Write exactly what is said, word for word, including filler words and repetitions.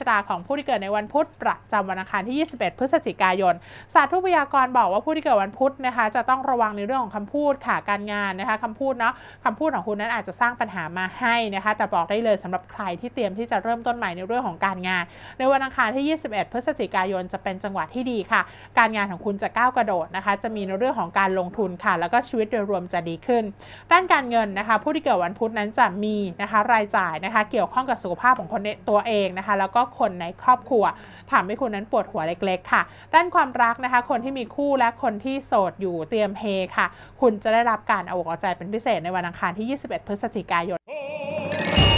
ตาของผู้ที่เกิดในวันพุธประจำวันอังคารที่ยี่สิบเอ็ดพฤศจิกายนศาสตร์ทุพยากรบอกว่าผู้ที่เกิดวันพุธนะคะจะต้องระวังในเรื่องของคำพูดค่ะการงานนะคะคำพูดเนาะคำพูดของคุณนั้นอาจจะสร้างปัญหามาให้นะคะแต่บอกได้เลยสำหรับใครที่เตรียมที่จะเริ่มต้นใหม่ในเรื่องของการงานในวันอังคารที่ยี่สิบเอ็ดพฤศจิกายนจะเป็นจังหวะที่ดีค่ะการงานของคุณจะก้าวกระโดดนะคะจะมีในเรื่องของการลงทุนค่ะแล้วก็ชีวิตโดยรวมจะดีขึ้นด้านการเงินนะคะผู้ที่เกิดวันพุธนั้นจะมีนะคะรายจ่ายนะคะเกี่ยวข้องกับสุขภาพของคนในตัวเองนะคะแล้วก็คนในครอบครัวทำให้คุณนั้นปวดหัวเล็กๆค่ะด้านความรักนะคะคนที่มีคู่และคนที่โสดอยู่เตรียมเฮค่ะคุณจะได้รับการเอาอกเอาใจเป็นพิเศษในวันอังคารที่ยี่สิบเอ็ดพฤศจิกายน